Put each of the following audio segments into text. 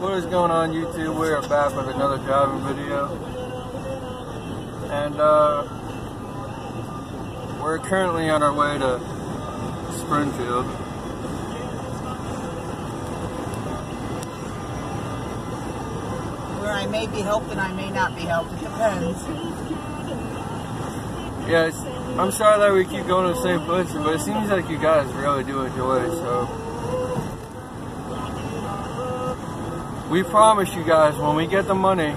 What is going on, YouTube? We are back with another driving video, and we're currently on our way to Springfield. Where I may be helped and I may not be helped. It depends. Yes, I'm sorry that we keep going to the same place, but it seems like you guys really do enjoy it, so we promise you guys, when we get the money,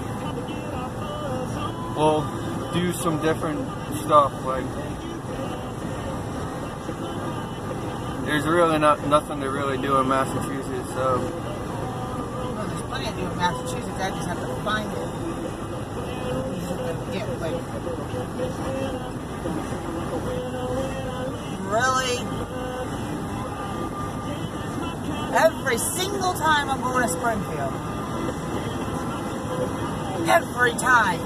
we'll do some different stuff. Like, there's really nothing to really do in Massachusetts, so. Well, there's plenty to do in Massachusetts. I just have to find it. Get, like, really? Every single time I'm going to Springfield. Every time.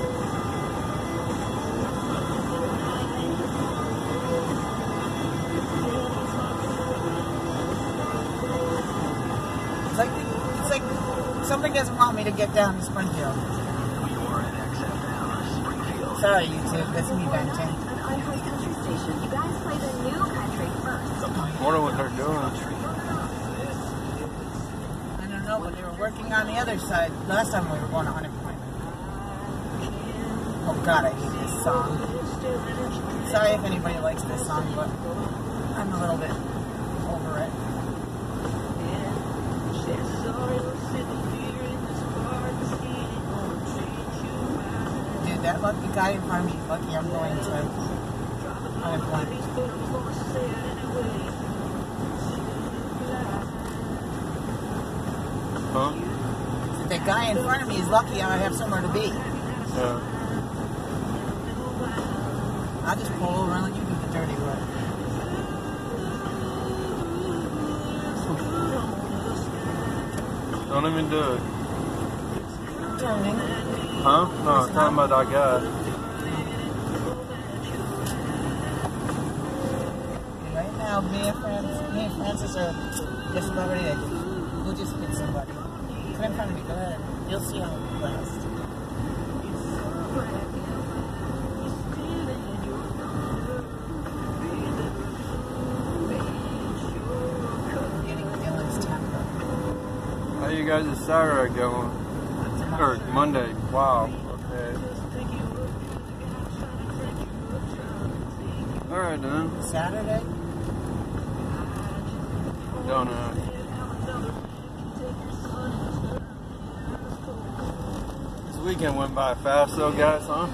It's like something doesn't want me to get down to Springfield. Sorry, YouTube. That's me venting. I wonder what they're doing. I don't know, but they were working on the other side. Last time we were going to unemployment. Oh God, I hate this song. Sorry if anybody likes this song, but I'm a little bit over it. Dude, that lucky guy in front of me is lucky I'm going to unemployment. Huh? That guy in front of me is lucky I have somewhere to be. Yeah. I'll just pull over and let you do the dirty work. Don't even do it. Turning. Huh? No, I'm talking about that guy. Right now, me and Francis are just about ready to. We'll just hit somebody. Come in front of me, go ahead. You'll see how it lasts. I'm getting Dylan's temper. How you guys' Saturday going? Or Monday? Wow. Okay. Alright then. Saturday? Don't know. This weekend went by fast though, guys, huh?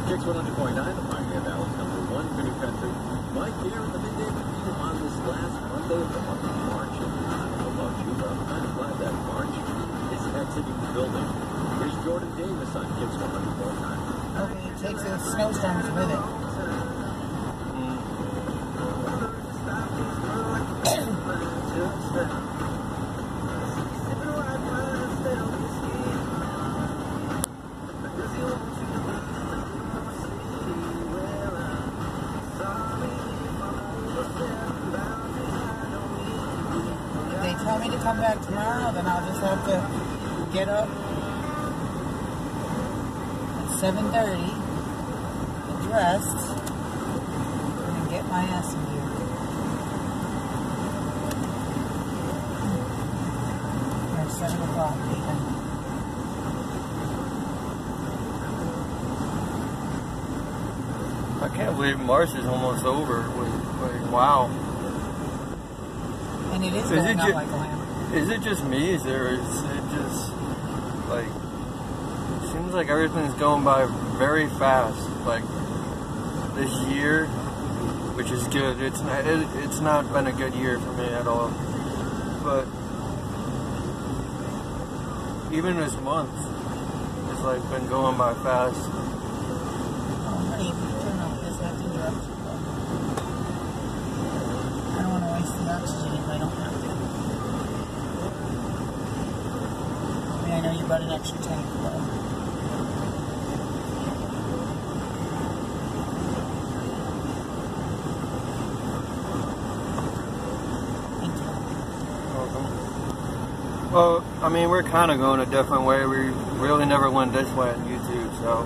Kicks 100.9, the Pioneer Valley's #1 for New Country. Mike here in the midday review on this last Monday of the month of March. And I don't know about you, but I'm kind of glad that March is exiting the building. Here's Jordan Davis on Kicks 100.9. Okay, it takes the snowstorms with it. If they tell me to come back tomorrow, then I'll just have to get up at 7:30, get dressed, and get my ass in gear. Or 7 o'clock even. I can't believe March is almost over. Like, wow. And it is going up like a lamb. Is it just me? Is it just like, it seems like everything's going by very fast. Like this year, which is good. It's not been a good year for me at all. But even this month, it's like been going by fast. Oh, honey, turn off this. I have to interrupt you. I don't want to waste the oxygen if I don't have to. I mean, I know you brought an extra tank, but... Thank you. Welcome. Well, I mean, we're kind of going a different way. We really never went this way on YouTube, so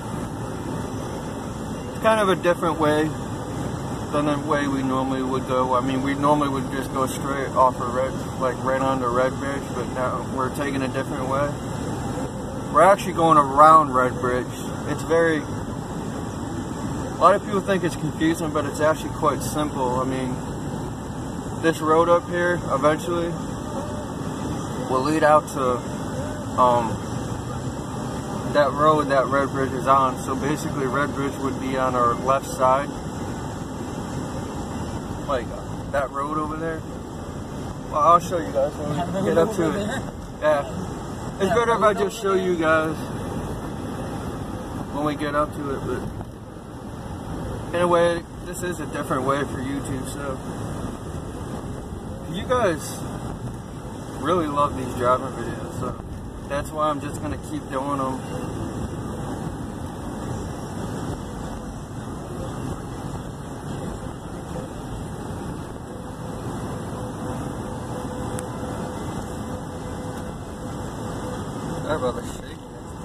it's kind of a different way than the way we normally would go. I mean, we normally would just go straight off of Red, like right onto Red Bridge, but now we're taking a different way. We're actually going around Red Bridge. It's a lot of people think it's confusing, but it's actually quite simple. I mean, this road up here eventually will lead out to that road that Red Bridge is on. So basically Red Bridge would be on our left side, like that road over there. Well, I'll show you guys when we get up to it. Yeah, it's better if I just show you guys when we get up to it, but in a way, this is a different way for YouTube, so you guys really love these driving videos, so that's why I'm just going to keep doing them. Sorry about the shake.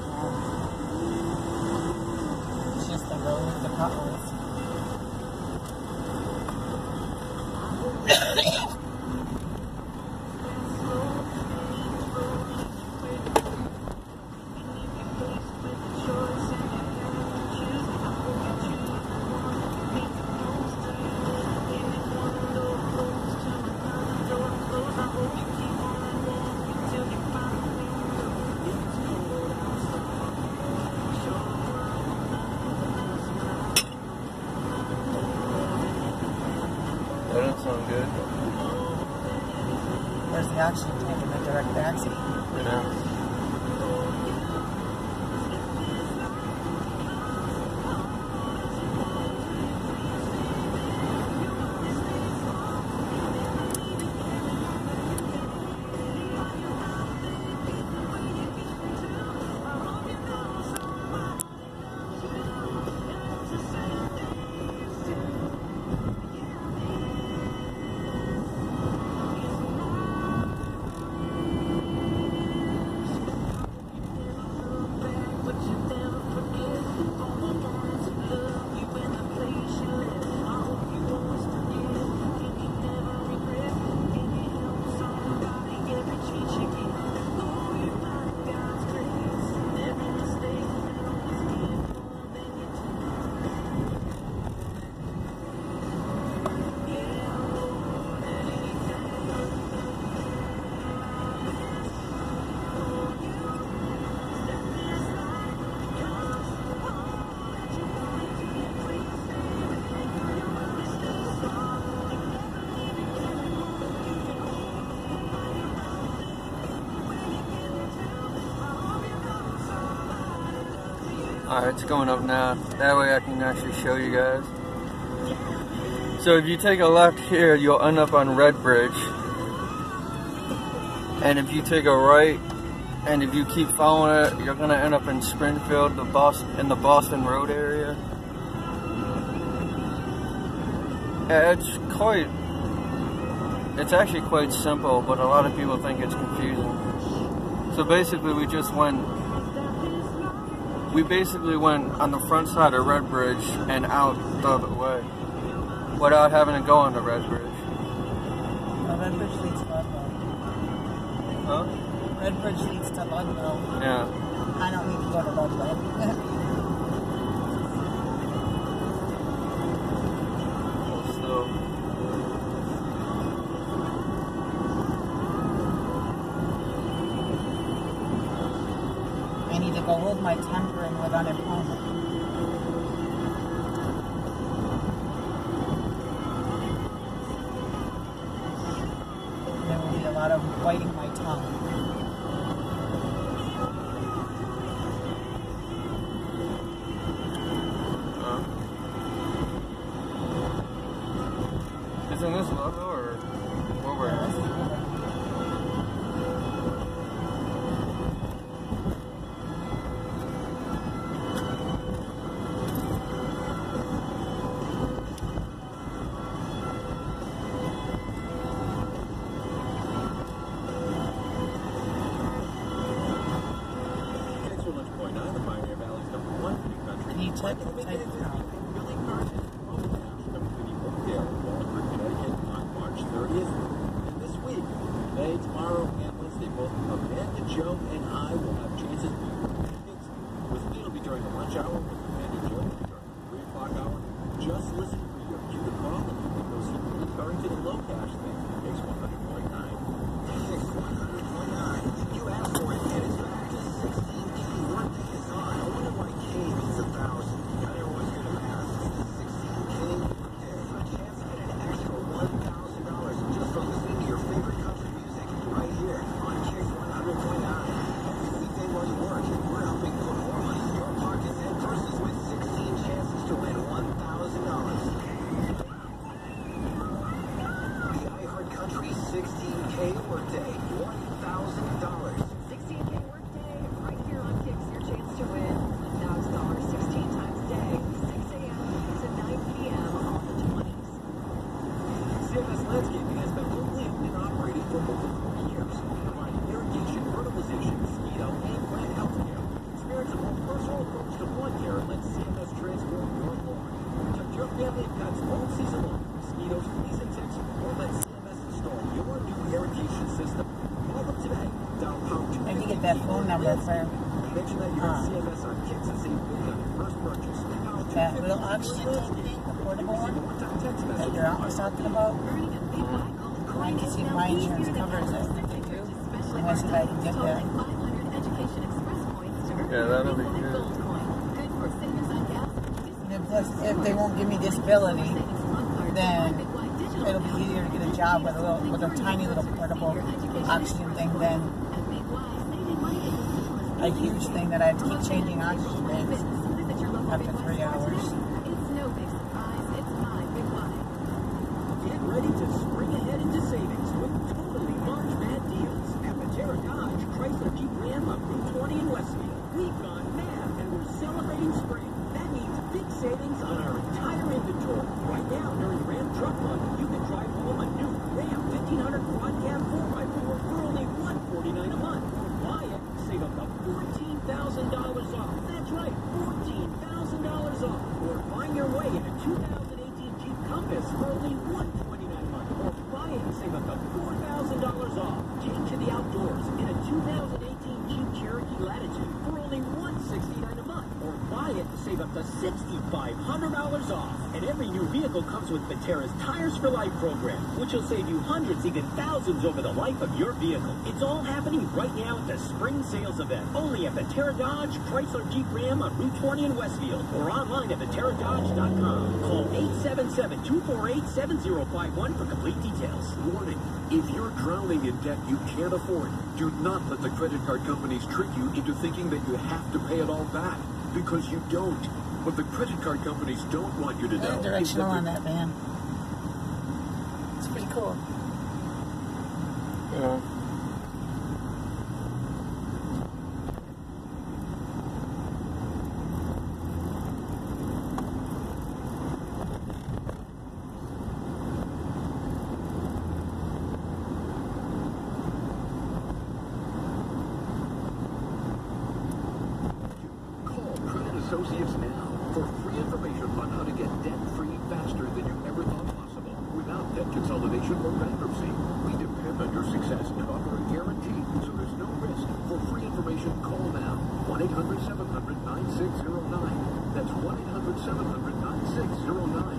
It's just the road with the potholes. That doesn't sound good. Where's the oxygen tank in the direct backseat? I know. Alright, it's going up now. That way I can actually show you guys. So if you take a left here, you'll end up on Red Bridge. And if you take a right, and if you keep following it, you're gonna end up in Springfield, in the Boston Road area. It's actually quite simple, but a lot of people think it's confusing. So basically we basically went on the front side of Red Bridge and out the other way, without having to go on the Red Bridge. The Red Bridge leads to Ludlow. Huh? Red Bridge leads to Ludlow. Yeah. I don't need to go to Ludlow. I need to go hold my tempering with unemployment. There will be a lot of biting my tongue. Isn't this logo or what we're at? Can you type it? This week, today, tomorrow, and Wednesday, both Amanda, Joe, and I will have chances to with me, it'll be during the lunch hour, with Amanda, Joe, during the 3 o'clock hour. Just listen for your cue to call, and you can go see me referring to the low cash thing. Takes 100.9. Takes 100.9. You asked for it, and it's back. 16K workday is on. I wonder why K means 1,000. I never was good at math. 16K workday. A chance to get an extra $1,000 just for listening to your favorite country music right here on Kick 100.9. Every weekday while you work, we're helping put more money in your pockets and purses with 16 chances to win $1,000. The iHeart Country 16K workday, $1,000. 16K workday, right here on Kicks, your chance to win $1,000 16 times a day, 6 a.m. to 9 p.m. on the 20s. CMS Landscaping has been locally owned and operated for over 40 years, providing irrigation, fertilization, mosquito, and plant health care. Experience a more personal approach to lawn care and let CMS transform your lawn. Protect your family of pets all season long. Mosquitoes, fleas, and ticks, or let CMS install your new irrigation system. Call them today. Dial pound 2. Maybe get that phone number for Mention that you're at CMS on Kicks and save big on your first purchase. that little oxygen tank, the portable one that you're always talking about. I can see if my insurance covers it. If they do, I'm going to see if I can get that. Yeah, that'll be good. And plus, if they won't give me disability, then it'll be easier to get a job with a tiny little portable oxygen thing than a huge thing that I have to keep changing oxygen tanks after 3 hours. Get ready to spring ahead into savings with totally March Mad deals at the Terra Dodge Chrysler Jeep Ram on Route 20 in Westfield. We've gone mad and we're celebrating spring. That means big savings on our entire inventory. Right now, during Ram Truck Month, you can drive home a new Ram 1500 Quad Cab 4x4 for only $149 a month. Or buy it, save up to $14,000 off. That's right, $14,000 off. Or find your way in a 2018 Jeep Compass for only $129 a month. Or buy it and save up to $4,000 off. Take to the outdoors in a 2018 Jeep Cherokee Latitude for only $169 a month. Or buy it and save up to $6,500 off. And every new vehicle comes with Viterra's Tires for Life program, which will save you hundreds, even thousands over the life of your vehicle. It's all happening right now at the spring sales event, only at the Terra Dodge Chrysler Jeep Ram on Route 20 in Westfield, or online at theterradodge.com. Call 877-248-7051 for complete details. Warning, if you're drowning in debt you can't afford, do not let the credit card companies trick you into thinking that you have to pay it all back. because you don't. What the credit card companies don't want you to know. Directional on that van. It's pretty cool. Yeah. Associates now for free information on how to get debt-free faster than you ever thought possible without debt consolidation or bankruptcy. We depend on your success and offer a guarantee, so there's no risk. For free information, call now. 1-800-700-9609. That's 1-800-700-9609.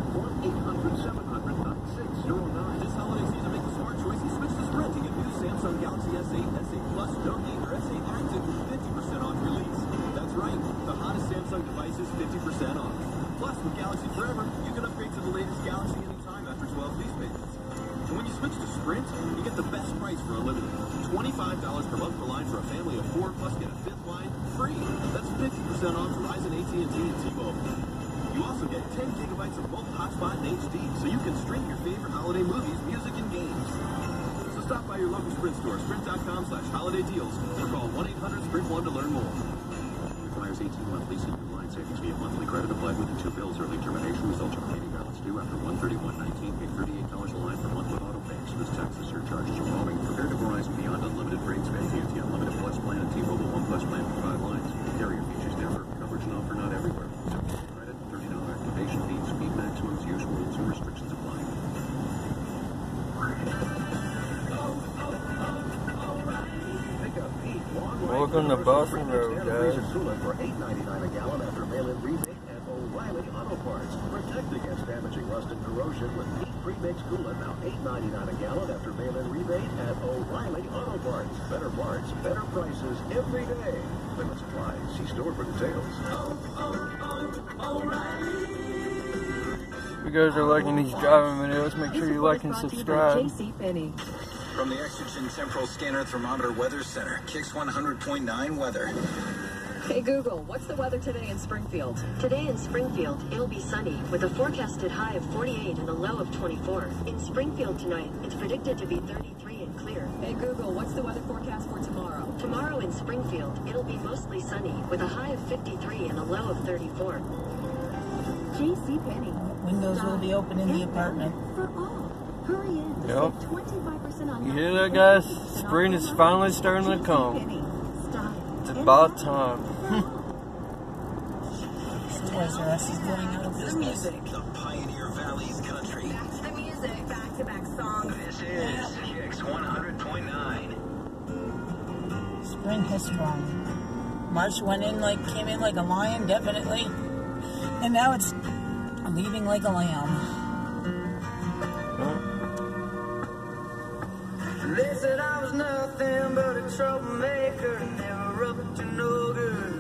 1-800-700-9609. This holiday season, make a smart choice and switch to Sprint to get new Samsung Galaxy S8, S8 Plus, Don't Need, or S8 Active with 50% off release. That's right, the hottest Samsung devices 50% off. Plus, with Galaxy Forever, you can upgrade to the latest Galaxy anytime after 12 lease payments. And when you switch to Sprint, you get the best price for unlimited. $25 per month per line for a family of 4, plus get a 5th line free. That's 50% off Verizon, AT&T, and T-Mobile. You also get 10 gigabytes of mobile hotspot in HD, so you can stream your favorite holiday movies, music, and games. So stop by your local Sprint store, sprint.com/holiday deals, or call 1-800-SPRINT1 to learn more. Requires 18-month leasing. New line savings via monthly credit applied within 2 bills. Early termination results in remaining balance due after 1/31/19. Pay $38 a line per month with auto pay. Service taxes, surcharges, or roaming. Compared to Verizon Beyond Unlimited rates, AT&T Unlimited Plus plan, and T-Mobile One Plus plan for 5 lines. Carrier features differ. Coverage and offer not everywhere. Credit, $30 activation fees, speed maximums, use rules, and restrictions apply. Welcome to Boston Road, guys. For $8.99 a gallon after mail-in rebate at O'Reilly Auto Parts. Protect against damaging rust and corrosion with Peak Pre-Mix Coolant. Now $8.99 a gallon after mail-in rebate at O'Reilly Auto Parts. Better parts, better prices every day. Limit supply. See store for details. If you guys are liking these driving videos, make sure you like and subscribe. JCPenney. From the Exergen Temporal Scanner Thermometer Weather Center, Kicks 100.9 weather. Hey Google, what's the weather today in Springfield? Today in Springfield, it'll be sunny with a forecasted high of 48 and a low of 24. In Springfield tonight, it's predicted to be 33 and clear. Hey Google, what's the weather forecast for tomorrow? Tomorrow in Springfield, it'll be mostly sunny with a high of 53 and a low of 34. JCPenney. Windows will be open in the apartment. For all. Hurry in to Yep. save 25% on You hear that, guys? Spring is finally starting to come. It's about time. Toys R Us is going out of business. The Pioneer Valley's country. Back to the music, back-to-back songs. This is Kicks 100.9. Spring has sprung. March came in like a lion, definitely. And now it's leaving like a lamb. They said I was nothing but a troublemaker, never up to no good.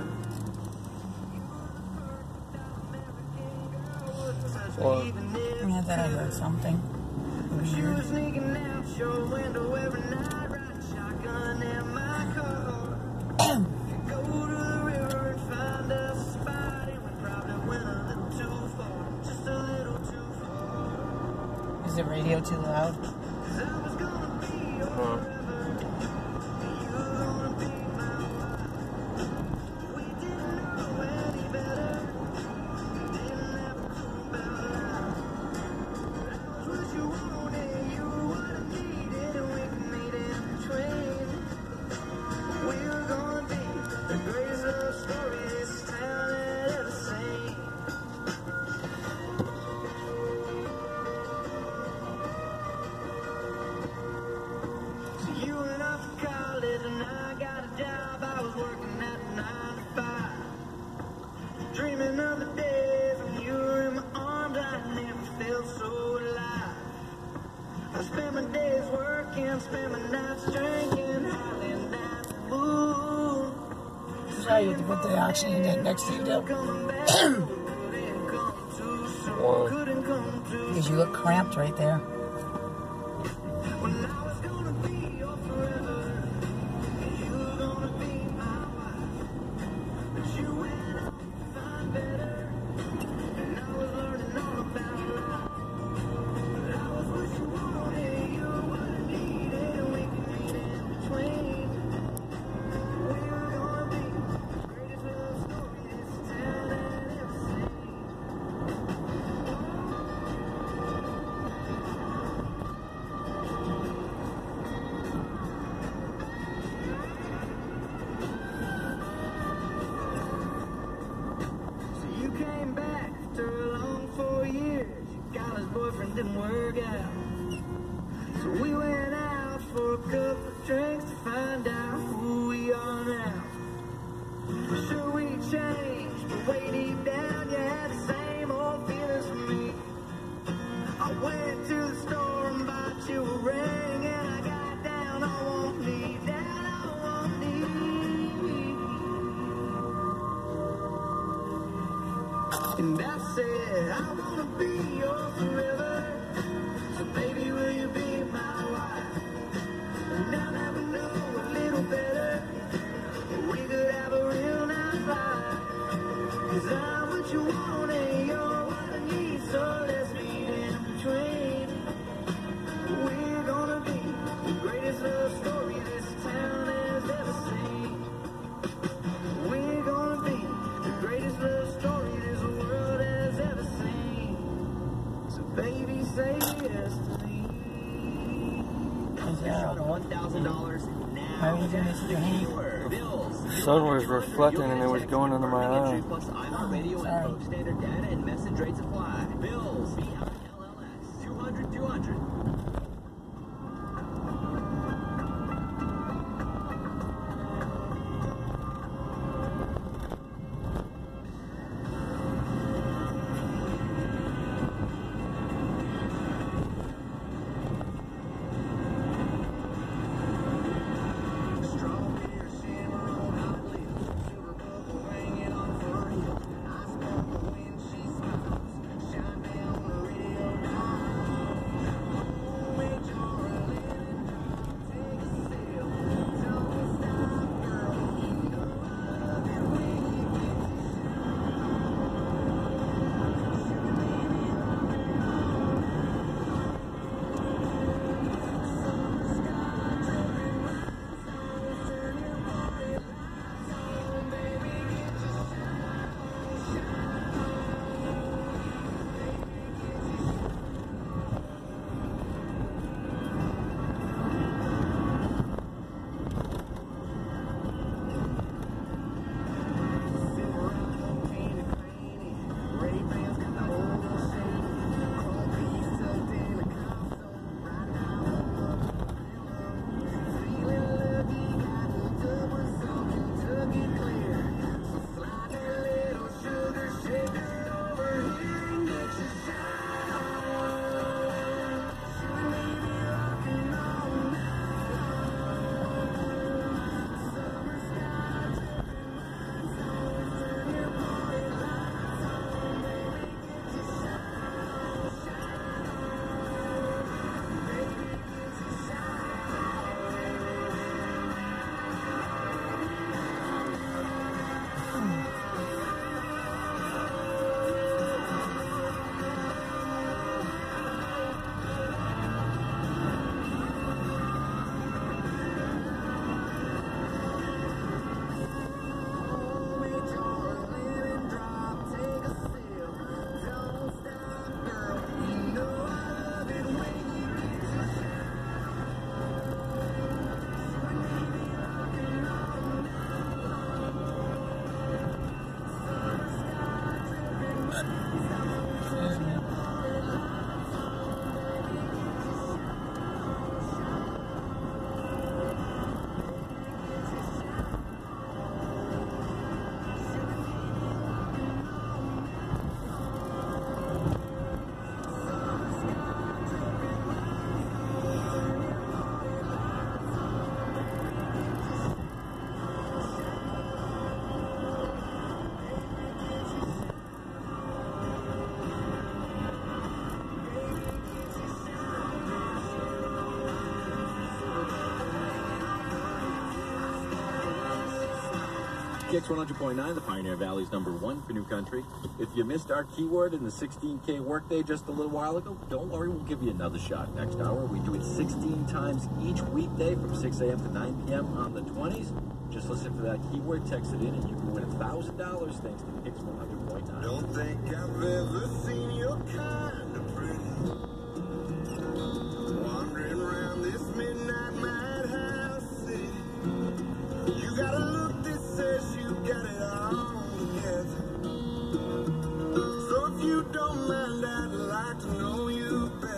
I thought I heard something She was weird. sneaking out your window every night, riding shotgun in my car. Go to the river and find us a spot, and we probably went a little too far, just a little too far. Is the radio too loud? 'Cause I was gonna be your forever, and you were gonna be my wife. We didn't know any better, didn't have a clue about life. I was what you wanted, you were what I needed, and we could meet in between. We were gonna be the greatest love story this town had ever seen. So you went off to college and I got a job. I was working at 9 to 5, dreaming of the days when you were in my arms. I never felt so alive. I spent my days working, spent my nights drinking, howling at the moon. Sorry, you have to put the oxygen tank next to you, Deb. Coming back, couldn't come too soon, couldn't come too Because you look cramped right there. when I was gonna be your forever, and you were gonna be my wife. But you went out didn't work out. So we went out for a couple of drinks to find out who we are now. Sure we changed, but way deep down you had the same old feelings for me. I went to the store and bought you a ring, and I got down on one knee, down on one knee. And I said, I wanna be yours forever. So baby, will you be my wife? And I'll never know a little better. We could have a real nice life. 'Cause I'm what you want and you're what I need. So let's meet in between. We're gonna be the greatest love story this town has ever seen. We're gonna be the greatest love story this world has ever seen. So baby, say yes to me. Shot $1,000 now. Why are you doing this to me? The sun was reflecting and it was going into my eye. Sorry. Standard data and message rates apply. Bills, LLS, 200, 200. Kicks 100.9, the Pioneer Valley's #1 for New Country. If you missed our keyword in the 16K workday just a little while ago, don't worry, we'll give you another shot next hour. We do it 16 times each weekday from 6 a.m. to 9 p.m. on the 20s. Just listen for that keyword, text it in, and you can win $1,000 thanks to Kicks 100.9. Don't think I've ever seen your kind of pretty. Wandering around this midnight madhouse city. You got a look that says you got it all together. So if you don't mind, I'd like to know you better.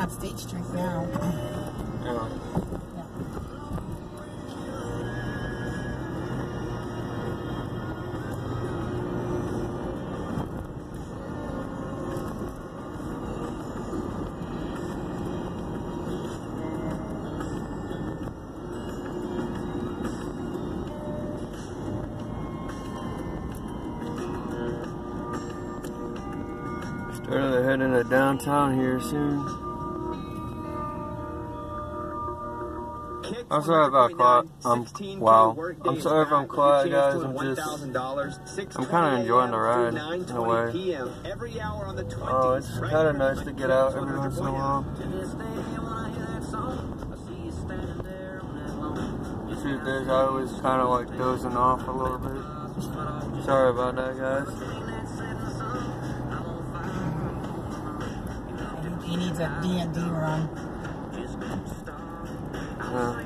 on State Street now. Yeah. Starting to head into downtown here soon. I'm sorry about quiet. I'm sorry if I'm quiet, guys. I'm kind of enjoying the ride in a way. Oh, it's kind of nice to get out every once in a while. Truth is, I was kind of like dozing off a little bit. Sorry about that, guys. He needs a D&D run. Yeah.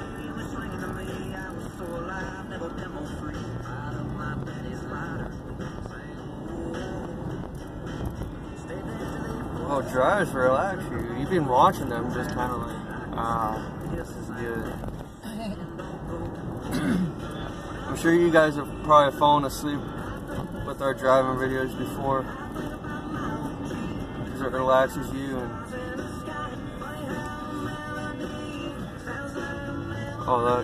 Oh, drives relax you. You've been watching them just kind of like, this is good. I'm sure you guys have probably fallen asleep with our driving videos before. Because it relaxes you and all that.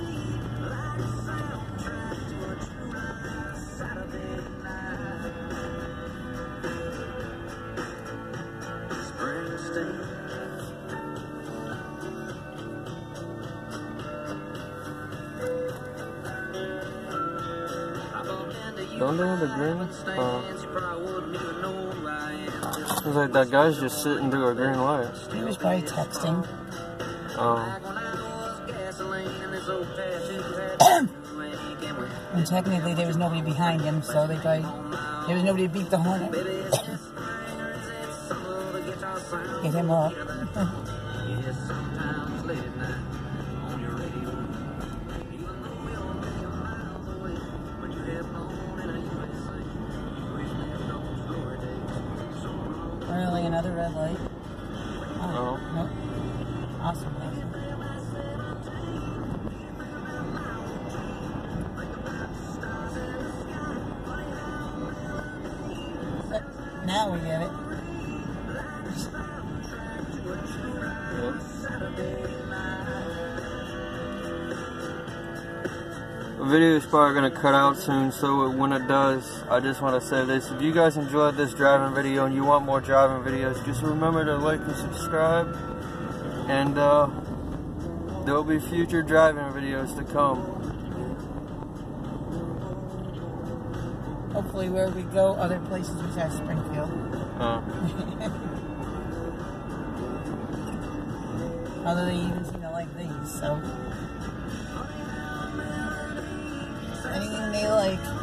Don't they have the green? It's like that guy's just sitting through a green light. He was probably texting. And technically there was nobody behind him, so they probably, there was nobody to beat the horn. Get him up. Really, another red light? Oh, nope. Awesome. Now we get it. The video is probably going to cut out soon, so when it does, I just want to say this. If you guys enjoyed this driving video and you want more driving videos, just remember to like and subscribe. And there will be future driving videos to come. Hopefully where we go, other places besides Springfield. Although they even seem to like these, so anything they like.